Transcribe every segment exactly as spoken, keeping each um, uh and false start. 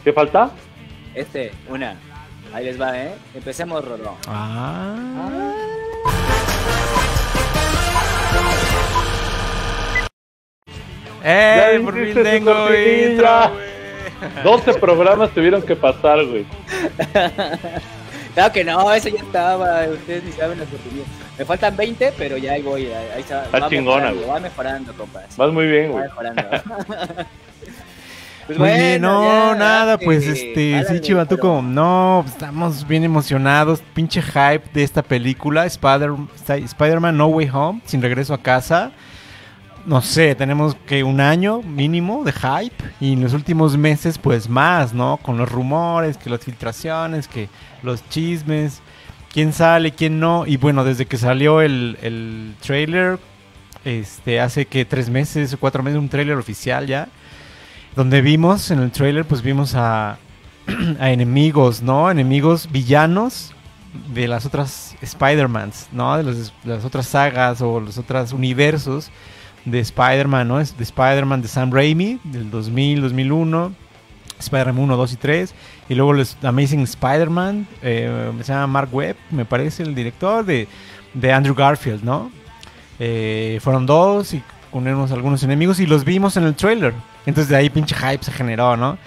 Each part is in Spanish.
¿Qué falta? Este, una. Ahí les va, ¿eh? Empecemos, Rodó. Ah. ¡Eh! Por fin tengo intro, güey. doce programas tuvieron que pasar, güey. Claro que no, eso ya estaba. Ustedes ni saben las oportunidades. Me faltan veinte, pero ya ahí voy. Ahí está. Está va chingona, mejorando, güey. va mejorando, compas. Vas muy bien, Va güey. mejorando. Pues Muy bien, no, ya, nada, date, pues este, álale, sí, Chivatuco, pero- no, estamos bien emocionados, pinche hype de esta película, Spider, Spider-Man No Way Home, Sin Regreso a Casa. No sé, tenemos que un año mínimo de hype y en los últimos meses pues más, ¿no? Con los rumores, que las filtraciones, que los chismes, quién sale, quién no. Y bueno, desde que salió el, el trailer, este, hace que tres meses o cuatro meses, un trailer oficial ya, donde vimos en el trailer, pues vimos a, a enemigos, ¿no? Enemigos villanos de las otras Spider-Mans, ¿no? De, los, de las otras sagas o los otros universos de Spider-Man, ¿no? Es de Spider-Man de Sam Raimi, del dos mil, dos mil uno, Spider-Man uno, dos y tres, y luego los Amazing Spider-Man, eh, se llama Mark Webb, me parece, el director de, de Andrew Garfield, ¿no? Eh, fueron dos y unimos algunos enemigos y los vimos en el trailer. Entonces de ahí pinche hype se generó, ¿no?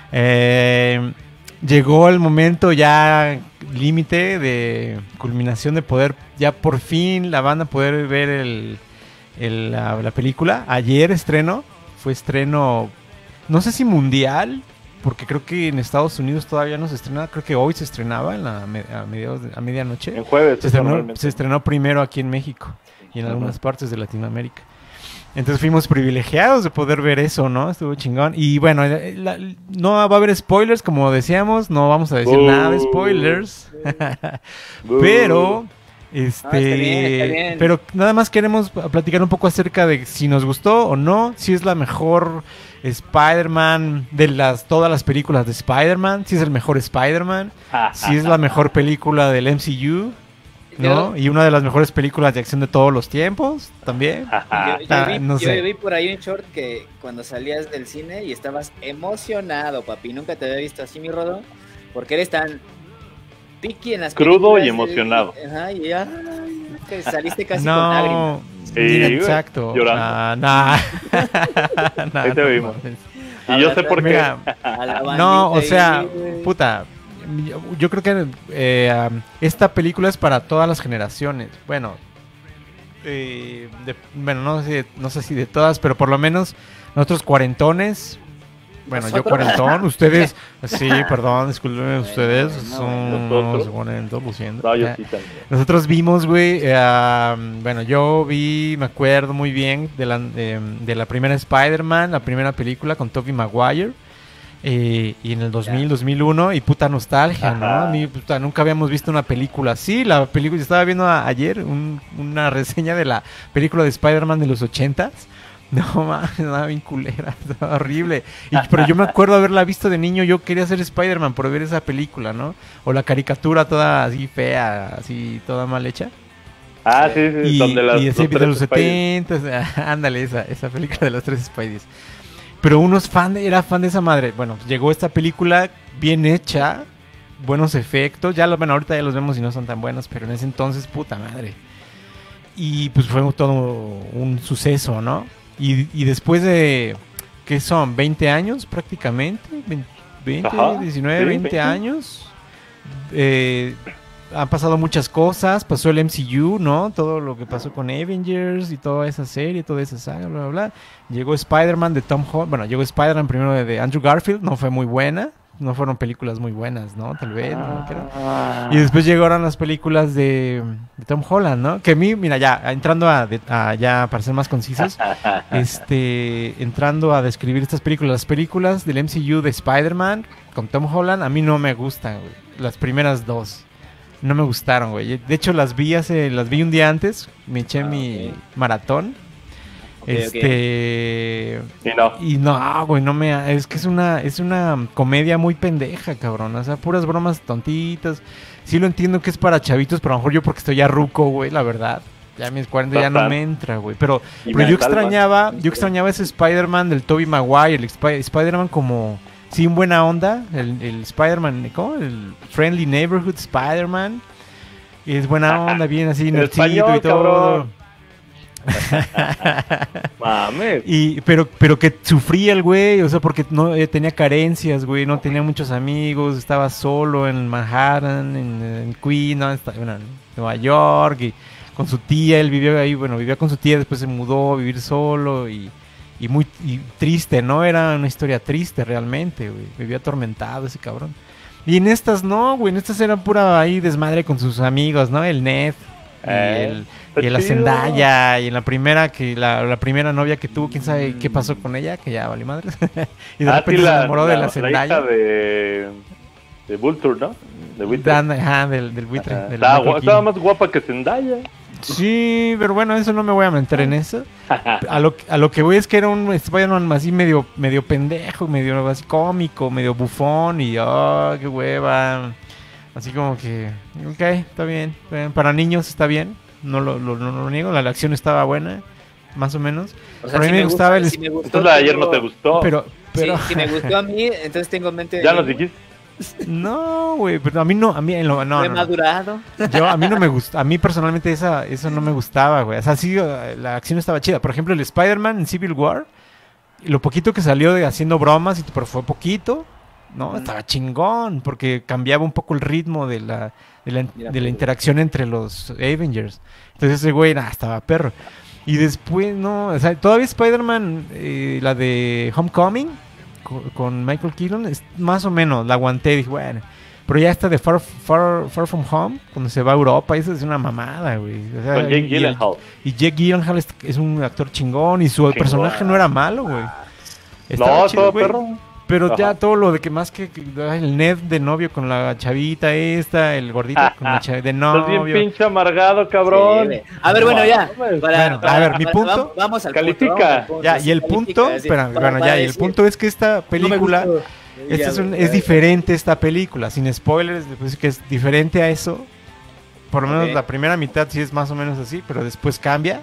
Eh, llegó el momento ya límite de culminación de poder, ya por fin la banda poder ver el, el, la, la película. Ayer estreno, fue estreno, no sé si mundial, porque creo que en Estados Unidos todavía no se estrena, creo que hoy se estrenaba en la, a, mediados de, a medianoche. En jueves. Se estrenó, se estrenó primero aquí en México y en algunas Ajá. partes de Latinoamérica. Entonces fuimos privilegiados de poder ver eso, ¿no? Estuvo chingón. Y bueno, la, la, no va a haber spoilers, como decíamos, no vamos a decir Uh, nada de spoilers. uh. Pero, este, Ah, está bien, está bien. pero nada más queremos platicar un poco acerca de si nos gustó o no, si es la mejor Spider-Man de las todas las películas de Spider-Man, si es el mejor Spider-Man, si es la mejor película del M C U. ¿No? Y una de las mejores películas de acción de todos los tiempos, también. Yo, yo Ah, vi, no yo sé. vi por ahí un short que cuando salías del cine y estabas emocionado, papi. Nunca te había visto así, mi Rodo. Porque eres tan piqui en las Crudo películas, y emocionado. y- Ajá, y ya, que saliste casi con No, lágrimas. Sí, mira, güey, exacto. llorando. Ah, nah. Nah, Ahí te no vimos. mames. Y yo sé por qué. Mira, A la no, o bandita sea, ahí, güey. puta, yo, yo creo que eh, um, esta película es para todas las generaciones. Bueno, eh, de- bueno, no sé, no sé si de todas, pero por lo menos nosotros cuarentones. Bueno, yo ¿Nosotros? cuarentón, ustedes, sí, perdón, disculpen, ustedes no, son nosotros. cuarentón, lo siento. No, yo Ya. sí también. Nosotros vimos, güey, eh, bueno, yo vi, me acuerdo muy bien de la, de, de la primera Spider-Man, la primera película con Tobey Maguire, eh, y en el dos mil, dos mil uno, y puta nostalgia, ¿no? Ajá. A mí, puta, nunca habíamos visto una película así, la película, yo estaba viendo a- ayer un- una reseña de la película de Spider-Man de los ochentas. No, mames, estaba bien culera, estaba horrible. Y, pero yo me acuerdo haberla visto de niño, yo quería ser Spider-Man por ver esa película, ¿no? O la caricatura toda así fea, así toda mal hecha. Ah, sí, sí, Y, donde las, y ese los de tres los Spidey. setenta, ándale, esa, esa película de los tres Spideys. Pero uno es fan de, era fan de esa madre. Bueno, llegó esta película bien hecha, buenos efectos. Ya, lo, bueno, ahorita ya los vemos y no son tan buenos, pero en ese entonces, puta madre. Y pues fue todo un suceso, ¿no? Y, y después de, ¿qué son? ¿veinte años prácticamente? veinte, Ajá, diecinueve, sí, veinte veinte. años. Eh, han pasado muchas cosas, pasó el M C U, ¿no? Todo lo que pasó con Avengers y toda esa serie, toda esa saga, bla, bla, bla. Llegó Spider-Man de Tom Holland, bueno, llegó Spider-Man primero de, de Andrew Garfield, no fue muy buena, no fueron películas muy buenas, ¿no? Tal vez, no creo. Ah. Y después llegaron las películas de, de Tom Holland, ¿no? Que a mí, mira, ya, entrando a, de- a- ya para ser más concisos, este, entrando a describir estas películas, las películas del M C U de Spider-Man con Tom Holland, a mí no me gustan, güey. Las primeras dos. No me gustaron, güey. De hecho, las vi hace, las vi un día antes, me eché Ah, mi ok. maratón. Ok, este Y no. y no, güey, no me es que es una es una comedia muy pendeja, cabrón, o sea, puras bromas tontitas. Sí lo entiendo que es para chavitos, pero a lo mejor yo porque estoy ya ruco, güey, la verdad. Ya a mis cuarenta ya no Bastante. me entra, güey, pero Y pero yo mental, extrañaba, yo extrañaba ese Spider-Man del Tobey Maguire, el Spi- Spider-Man como sí, un buena onda, el, el Spider-Man, ¿cómo? El Friendly Neighborhood Spider-Man. Y es buena onda, bien así, En nercito español, y todo. cabrón. Mames. Y, pero, pero que sufría el güey, o sea, porque no eh, tenía carencias, güey, no tenía muchos amigos, estaba solo en Manhattan, en, en Queens, no, está- bueno, en Nueva York, y con su tía, él vivió ahí, bueno, vivía con su tía, después se mudó a vivir solo, y, y muy y triste, ¿no? Era una historia triste realmente, güey, vivía atormentado ese cabrón. Y en estas no, güey, en estas era pura ahí desmadre con sus amigos, ¿no? El Ned, y Eh, el... está Y en la chido. Zendaya, y en la primera que la, la primera novia que tuvo, quién sabe qué pasó con ella, que ya vale madre. Y de Ah, repente sí, se enamoró de la La Zendaya. hija de. De Vulture, ¿no? De Vulture. Dan- ajá, del, del buitre. Ajá. del Estaba, Michael gua- estaba Keaton. más guapa que Zendaya. Sí, pero bueno, eso no me voy a meter en eso. A lo, a lo que voy es que era un Spider-Man así medio, medio pendejo, medio así cómico, medio bufón y oh, qué hueva. Así como que, ok, está bien. está bien. Para niños está bien, no lo, lo, no lo niego, la, la acción estaba buena, más o menos. O Pero a mí me gusta- gustaba el- si me gustó, Entonces la de ayer tengo- no te gustó. Pero, pero, Sí, si me gustó a mí, entonces tengo en mente... Ya nos dijiste. no, güey, pero a mí no, a mí en lo, no, he no, no. madurado. Yo, a mí no me gusta, a mí personalmente esa, eso no me gustaba, güey. O sea, sí, eh, la acción estaba chida. Por ejemplo, el Spider-Man en Civil War, lo poquito que salió de haciendo bromas, y- pero fue poquito, ¿no? Estaba chingón, porque cambiaba un poco el ritmo de la, de la, Mira, de la pues. interacción entre los Avengers. Entonces ese güey, nah, estaba perro. Y después, no, o sea, todavía Spider-Man, eh, la de Homecoming, co- con Michael Keaton, es más o menos, la aguanté, dije, bueno. Pero ya esta de Far, Far, Far From Home, cuando se va a Europa, eso es una mamada, güey. O sea, Con Jake y- y el- Gyllenhaal. Y Jake Gyllenhaal es, es un actor chingón y su Chingón. personaje no era malo, güey. Estaba No, chido, todo güey. perro. Pero Ajá. ya todo lo de que más que, que- ay, el Ned de novio con la chavita esta, el gordito con la chavita de Estás bien novio. pinche amargado, cabrón. Sí, güey. A ver, bueno, ya. Mames. Para- Bueno, a para- ver, mi para- punto- Vamos al Califica. punto, vamos al punto, Ya, sí, y el califica, punto, sí, espera, para- bueno, para ya, y el decir, punto es que esta "No me película, gustó". esta Ya, es, un- güey, es ya. diferente esta película, sin spoilers, pues que es diferente a eso. Por lo menos Ok. la primera mitad sí es más o menos así, pero después cambia.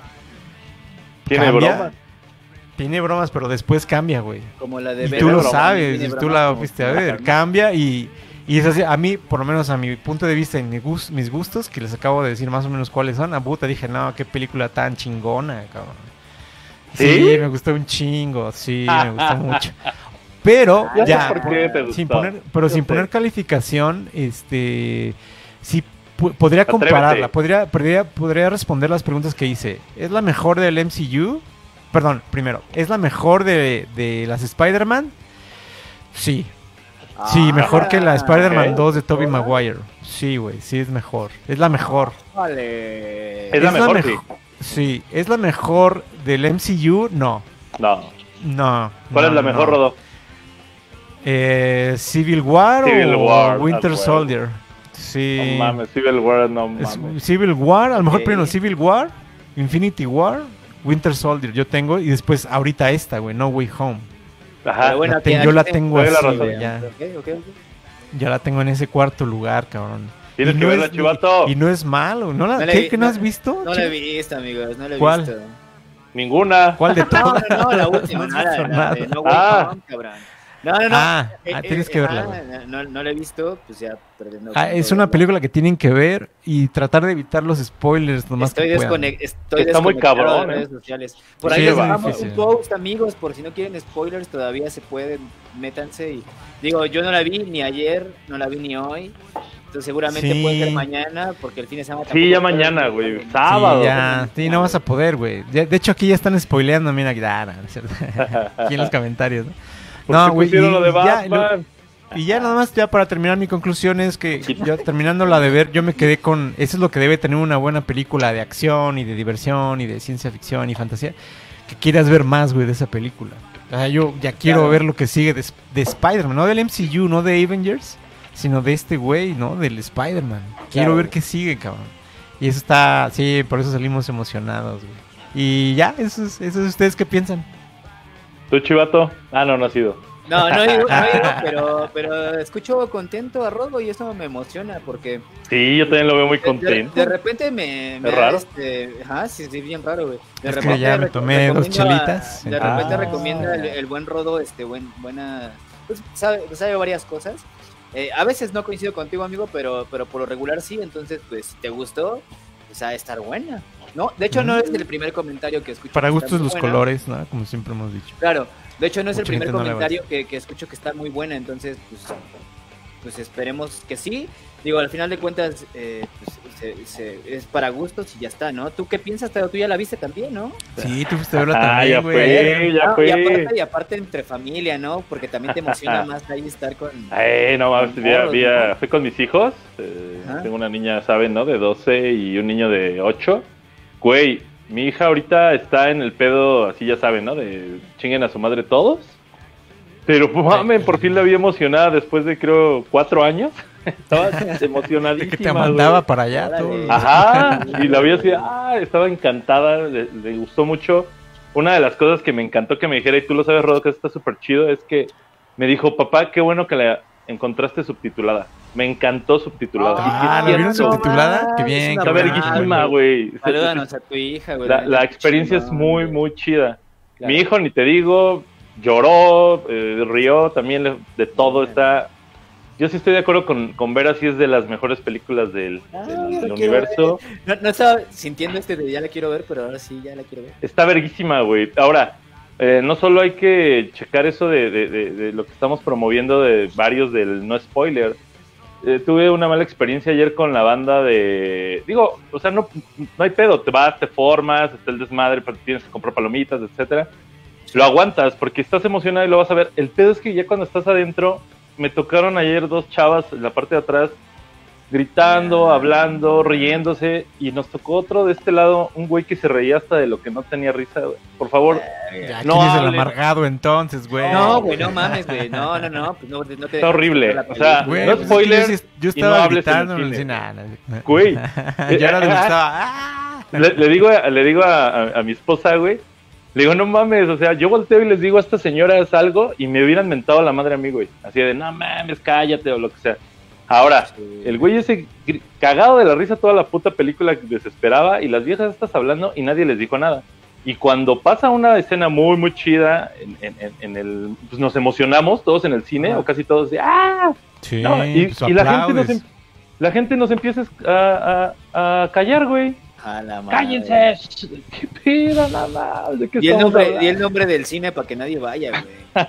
Tiene Cambia. broma. Tiene bromas, pero después cambia, güey. Como la de Y Venom, tú lo broma, sabes, tiene y tú bromas la como- fuiste a como ver, Carmen. cambia y, y es así, a mí, por lo menos a mi punto de vista, en mi gus- mis gustos, que les acabo de decir más o menos cuáles son, a puta dije, no, qué película tan chingona, cabrón. Sí, ¿Sí? me gustó un chingo, sí, me gustó mucho. Pero, Ya sé ya, por qué te sin gustó. poner, pero Yo sin sé. poner calificación, este, sí, pu- podría Atrévete. compararla, podría, podría, podría responder las preguntas que hice. ¿Es la mejor del M C U? Perdón, primero, ¿es la mejor de, de las Spider-Man? Sí. Sí, Ah, mejor que la Spider-Man ok. dos de Tobey Maguire. Sí, güey, sí es mejor. Es la mejor. Vale. Es la mejor, sí. mejo- Sí, ¿es la mejor del M C U? No. No. No. ¿Cuál no, es la no, mejor, no. Rodo? Eh, ¿Civil War Civil o War, Winter de acuerdo. Soldier? Sí. No mames, Civil War, no Es- mames. Civil War, a lo mejor Ok. primero Civil War, Infinity War, Winter Soldier. Yo tengo, y después ahorita esta, güey, No Way Home. Ajá. Pero bueno, La aquí- ten- yo aquí la te- tengo Doy la así, razón. güey, ya. Ok, ok, ok. Ya la tengo en ese cuarto lugar, cabrón. Tienes Y que no verla, es- chivato. Y no es malo. ¿No la, No la ¿qué, vi- ¿Que no no- has visto? No la he chico? visto, amigos, no la he ¿Cuál? visto. Ninguna. ¿Cuál de No, todas? no, no, la última, No no, has la, visto la nada. de No Way Ah. Home, cabrón. No, no, no. Ah, Eh, ah, eh, tienes que eh, verla, ah, güey. no, no la he visto, pues ya perdiendo. Ah, es una película que tienen que ver y tratar de evitar los spoilers nomás Estoy, que puedan. desconec- estoy Está muy desconectado cabrón, de ¿eh? redes sociales. Por Sí, ahí es les muy dejamos difícil. un post, amigos, por si no quieren spoilers, todavía se pueden, métanse y digo, yo no la vi ni ayer, no la vi ni hoy. Entonces seguramente Sí. puede ser mañana porque el fin de semana Sí, tampoco ya puedo. mañana, güey. Sábado. Sí, ya, sí, no vas a poder, güey. Ya- De hecho, aquí ya están spoileando, mira, ah, no, no es cierto. Aquí en los comentarios, ¿no? ¿Por No, qué güey, pusieron y- lo de y ya, lo- Batman? Y ya nada más, ya para terminar mi conclusión es que yo terminando la de ver, yo me quedé con, eso es lo que debe tener una buena película de acción y de diversión y de ciencia ficción y fantasía, que quieras ver más, güey, de esa película. O sea, yo ya quiero Claro. ver lo que sigue de, de Spider-Man, no del M C U, no de Avengers, sino de este güey, ¿no? Del Spider-Man. Quiero Claro. ver qué sigue, cabrón. Y eso está, sí, por eso salimos emocionados, güey. Y ya, eso es, eso es ustedes qué piensan. ¿Tú, chivato? Ah, no, no ha sido. No, no digo, no digo, pero, pero escucho contento a Rodo y eso me emociona porque Sí, yo también lo veo muy de, de, contento. de repente me, me ¿Es da, raro? Este, ajá, sí, sí, bien raro, güey. De Es que repente ya me reco- tomé dos recomiendo a- chelitas, De repente Ah. recomienda el, el buen Rodo, este, buen, buena, pues sabe, sabe varias cosas. Eh, a veces no coincido contigo, amigo, pero, pero por lo regular sí. Entonces, pues, si te gustó, pues ha de estar buena. No, de hecho, no es el primer comentario que escucho. Para que gustos está muy los buena. colores, ¿no? Como siempre hemos dicho. Claro, de hecho, no es Mucha el primer gente no le va a comentario que, que escucho que está muy buena. Entonces, pues, pues esperemos que sí. Digo, al final de cuentas, eh, pues, se- se- es para gustos y ya está, ¿no? ¿Tú qué piensas, Teo? Tú ya la viste también, ¿no? Sí, tú fuiste a verla Ah, también, ya güey. fue, ya Ah, fue. y, aparte, y aparte entre familia, ¿no? Porque también te emociona más ahí estar con... Eh, no mames, con vi- morros, vi- ¿no? fui con mis hijos. eh, Ajá. tengo una niña, ¿saben, no? De doce y un niño de ocho. Güey, mi hija ahorita está en el pedo, así ya saben, ¿no? De chinguen a su madre todos. Pero mames, por fin la vi emocionada después de creo cuatro años. Estaba emocionadísima. De que te mandaba güey. para allá Órale. todo. Ajá, y la vi así, ah, estaba encantada, le, le gustó mucho. Una de las cosas que me encantó que me dijera, y tú lo sabes, Rodo, que está súper chido, es que me dijo, papá, qué bueno que la encontraste subtitulada. Me encantó subtitulada. Ah, Y ¿la sí es vieron cierto, subtitulada? Ah, Qué es bien. una está qué verguísima, bien. güey. Salúdanos a tu hija, güey. La, la Qué experiencia es chingón, muy, güey. muy chida. Claro. Mi hijo, ni te digo, lloró, eh, rió, también le- de todo está... Yo sí estoy de acuerdo con, con Vera, sí es de las mejores películas del, Ah, del- ya del la quiero universo. No, no estaba sintiendo este de ya la quiero ver, pero ahora sí, ya la quiero ver. Está verguísima, güey. Ahora, eh, no solo hay que checar eso de, de- de- de lo que estamos promoviendo de varios del no spoiler. Eh, tuve una mala experiencia ayer con la banda de... Digo, o sea, no, no hay pedo. Te vas, te formas, está el desmadre, tienes que comprar palomitas, etcétera. Lo aguantas porque estás emocionado y lo vas a ver. El pedo es que ya cuando estás adentro, me tocaron ayer dos chavas en la parte de atrás gritando, Ah. hablando, riéndose, y nos tocó otro de este lado, un güey que se reía hasta de lo que no tenía risa, güey. Por favor, Ya, No ¿quién es el hable. amargado entonces, güey? No, güey, no mames, güey. No, no, no. Pues no, no te Está horrible. la O sea, Güey, no pues es que spoiler, yo, sí- yo y no estaba hables en el gritando en el cine. cine. Nah, nah. Güey. Yo era de lo que estaba. ¡Ah! le, le digo, a, le digo a, a- a mi esposa, güey, le digo, no mames, o sea, yo volteo y les digo a estas señoras algo y me hubieran mentado la madre a mí, güey. Así de, no mames, cállate o lo que sea. Ahora, Sí. el güey ese gr- cagado de la risa toda la puta película que desesperaba y las viejas estas hablando y nadie les dijo nada. Y cuando pasa una escena muy, muy chida, en, en- en- en el, pues nos emocionamos todos en el cine, Ajá. o casi todos de ¡ah! Sí, No, y, pues y la, gente nos, aplaudes. em- la gente nos empieza a, a- a callar, güey. A la madre. ¡Cállense! ¿Qué pedo, nada más? ¿De qué Di el, estamos nombre, hablando? di el nombre del cine para que nadie vaya, güey.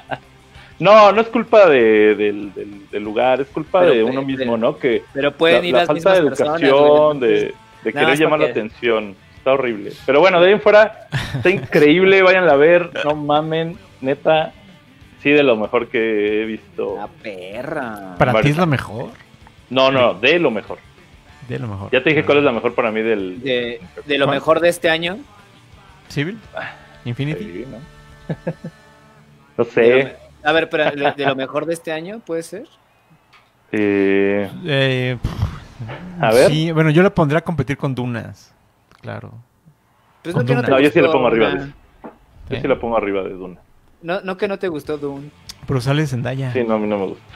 No, no es culpa de- del, del- del lugar, es culpa Pero, de uno pero- mismo, ¿no? Que Pero pueden la, ir la las falta de mismas personas, educación, güey, de, entonces, de nada querer más llamar la para que- atención, está horrible. Pero bueno, de ahí en fuera, está increíble, váyanla a ver, no mamen, neta, sí de lo mejor que he visto. La perra. ¿Para ti Vale. es lo mejor? No, no, de lo mejor. De lo mejor. Ya te dije cuál es la mejor para mí del... De, de lo mejor de este año. ¿Civil? ¿Infinity? Sí, ¿no? no De sé. lo- a ver, pero de, de lo mejor de este año, ¿puede ser? Eh, Eh, pff, A ver. Sí, bueno, yo lo pondría a competir con Dunas. Claro. Pues Con no, que no, Duna. te No, yo sí le gustó pongo arriba de Duna. eso. yo sí la pongo arriba de Duna. No, no que no te gustó Dune. Pero sale Zendaya. Sí, no, a mí no me gusta.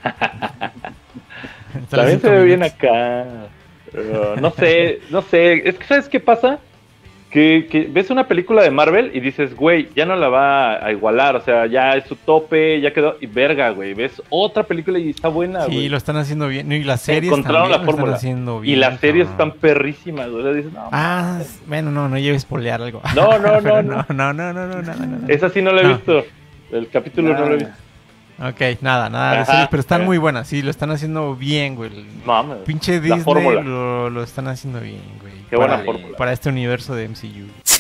Sale También cinco se ve bien minutos. acá. Pero no sé, no sé. Es que, ¿sabes qué pasa? Que, que ves una película de Marvel y dices, güey, ya no la va a igualar. O sea, ya es su tope, ya quedó. Y verga, güey. Ves otra película y está buena, Sí, güey. lo están haciendo bien. No, y las series Encontraron también la lo fórmula. están haciendo Y bien. las series cabrón. están perrísimas, güey. Le dices, no, Ah, bueno, no, no lleves a spoilear algo. No, no, Pero no, no, no, no, no, no, no, no, no. esa sí no la he No. visto. El capítulo no, lo he visto. Ok, nada, nada de Ajá. series, pero están Eh. muy buenas. Sí, lo están haciendo bien, güey. Mames. Pinche La Disney fórmula. lo, lo están haciendo bien, güey. Qué buena para, fórmula. para este universo de M C U.